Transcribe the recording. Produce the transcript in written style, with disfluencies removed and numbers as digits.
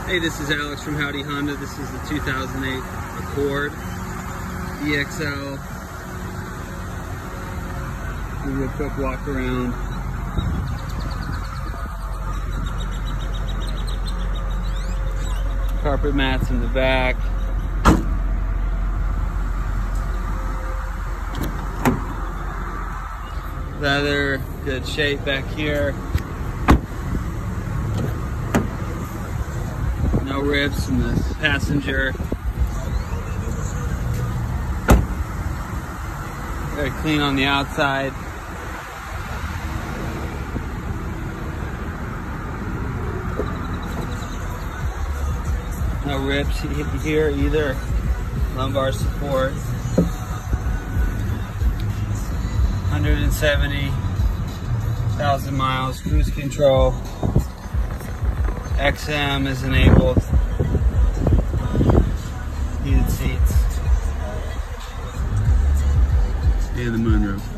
Hey, this is Alex from Howdy Honda. This is the 2008 Accord EXL. We'll do a quick walk around. Carpet mats in the back. Leather, good shape back here. No rips in the passenger. Very clean on the outside. No rips here either. Lumbar support. 170,000 miles, cruise control. XM is enabled. Heated seats. And the moonroof.